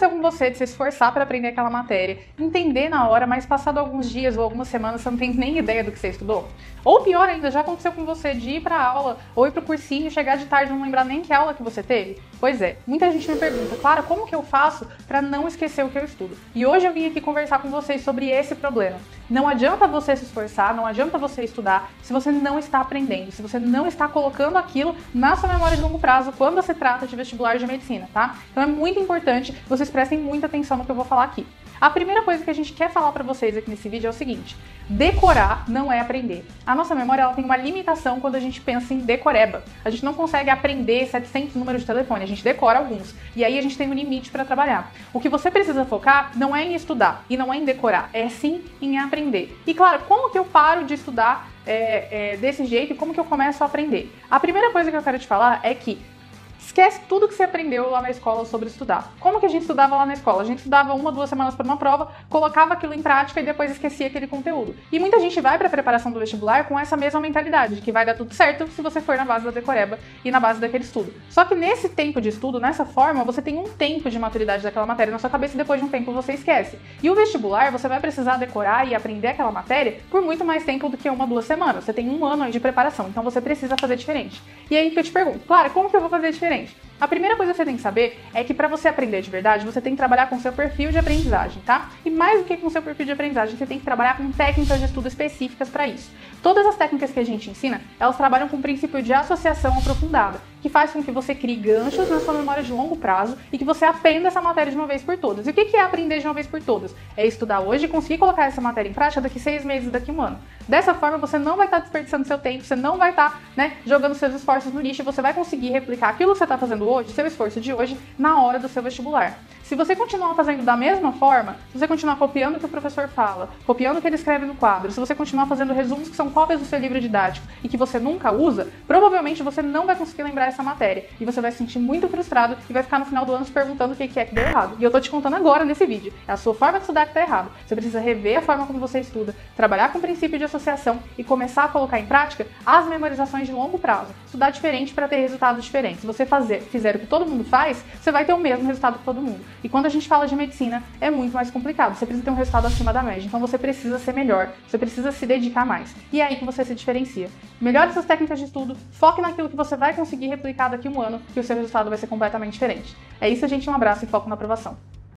aconteceu com você de se esforçar para aprender aquela matéria, entender na hora, mas passado alguns dias ou algumas semanas você não tem nem ideia do que você estudou? Ou pior ainda, já aconteceu com você de ir para aula ou ir para o cursinho, chegar de tarde e não lembrar nem que aula que você teve? Pois é, muita gente me pergunta, Clara, como que eu faço para não esquecer o que eu estudo? E hoje eu vim aqui conversar com vocês sobre esse problema. Não adianta você se esforçar, não adianta você estudar se você não está aprendendo, se você não está colocando aquilo na sua memória de longo prazo quando se trata de vestibular de medicina, tá? Então é muito importante que vocês prestem muita atenção no que eu vou falar aqui. A primeira coisa que a gente quer falar para vocês aqui nesse vídeo é o seguinte: decorar não é aprender. A nossa memória ela tem uma limitação quando a gente pensa em decoreba. A gente não consegue aprender 700 números de telefone, a gente decora alguns. E aí a gente tem um limite para trabalhar. O que você precisa focar não é em estudar e não é em decorar, é sim em aprender. E claro, como que eu paro de estudar desse jeito e como que eu começo a aprender? A primeira coisa que eu quero te falar é que esquece tudo que você aprendeu lá na escola sobre estudar. Como que a gente estudava lá na escola? A gente estudava 1 ou 2 semanas para uma prova, colocava aquilo em prática e depois esquecia aquele conteúdo. E muita gente vai para a preparação do vestibular com essa mesma mentalidade, de que vai dar tudo certo se você for na base da decoreba e na base daquele estudo. Só que nesse tempo de estudo, nessa forma, você tem um tempo de maturidade daquela matéria na sua cabeça e depois de um tempo você esquece. E o vestibular, você vai precisar decorar e aprender aquela matéria por muito mais tempo do que 1 ou 2 semanas. Você tem 1 ano aí de preparação, então você precisa fazer diferente. E aí que eu te pergunto, Clara, como que eu vou fazer diferente? A primeira coisa que você tem que saber é que para você aprender de verdade, você tem que trabalhar com o seu perfil de aprendizagem, tá? E mais do que com o seu perfil de aprendizagem, você tem que trabalhar com técnicas de estudo específicas para isso. Todas as técnicas que a gente ensina, elas trabalham com o princípio de associação aprofundada, que faz com que você crie ganchos na sua memória de longo prazo e que você aprenda essa matéria de uma vez por todas. E o que é aprender de uma vez por todas? É estudar hoje e conseguir colocar essa matéria em prática daqui 6 meses, daqui 1 ano. Dessa forma, você não vai estar desperdiçando seu tempo, você não vai estar, jogando seus esforços no lixo, você vai conseguir replicar aquilo que você está fazendo hoje, seu esforço de hoje, na hora do seu vestibular. Se você continuar fazendo da mesma forma, se você continuar copiando o que o professor fala, copiando o que ele escreve no quadro, se você continuar fazendo resumos que são cópias do seu livro didático e que você nunca usa, provavelmente você não vai conseguir lembrar essa matéria e você vai se sentir muito frustrado e vai ficar no final do ano se perguntando o que é que deu errado. E eu tô te contando agora nesse vídeo. É a sua forma de estudar que tá errado. Você precisa rever a forma como você estuda, trabalhar com o princípio de associação e começar a colocar em prática as memorizações de longo prazo. Estudar diferente para ter resultados diferentes. Se você fizer o que todo mundo faz, você vai ter o mesmo resultado que todo mundo. E quando a gente fala de medicina, é muito mais complicado. Você precisa ter um resultado acima da média. Então você precisa ser melhor, você precisa se dedicar mais. E é aí que você se diferencia. Melhore suas técnicas de estudo, foque naquilo que você vai conseguir replicar daqui a 1 ano, que o seu resultado vai ser completamente diferente. É isso, gente. Um abraço e foco na aprovação.